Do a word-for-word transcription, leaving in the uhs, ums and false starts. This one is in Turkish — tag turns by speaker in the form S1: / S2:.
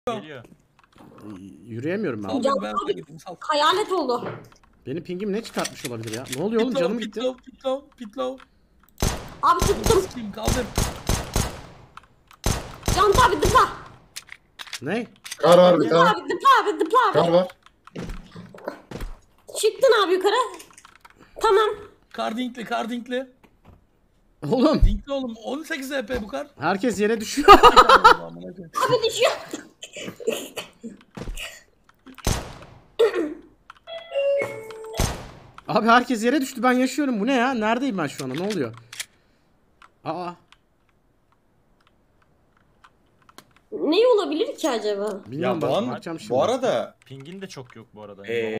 S1: Geliyor.
S2: Yürüyemiyorum ben.
S3: Sal
S4: Can
S3: beni, ben
S4: abi,
S3: gideyim sal.
S4: hayalet oldu.
S2: Benim pingim ne çıkartmış olabilir ya? Ne oluyor oğlum,
S3: Pitlow,
S2: canım gitti.
S3: pitlow, pitlow, pitlow.
S4: Abi tuttum.
S3: Sikeyim, kaldır.
S4: Can abi dıpla.
S2: Ne?
S5: Kar var bir
S4: Dıpla
S5: tane.
S4: abi dıpla abi dıpla abi.
S5: Kar var.
S4: Çıktın abi yukarı. Tamam.
S3: Kar dinkli, kar dinkli.
S2: Oğlum
S3: Dinkli oğlum, on sekiz H P bu kar.
S2: herkes yere düşüyor.
S4: Abi düşüyor.
S2: Abi herkes yere düştü, ben yaşıyorum. Bu ne ya? Neredeyim ben şu anda? Ne oluyor? Aa,
S4: Ne olabilir ki acaba?
S2: bilmiyorum,
S6: Ya
S2: bak-
S6: Doğan
S2: bakacağım şimdi.
S6: bu arada
S1: Pingin de çok yok bu arada.
S6: Ee,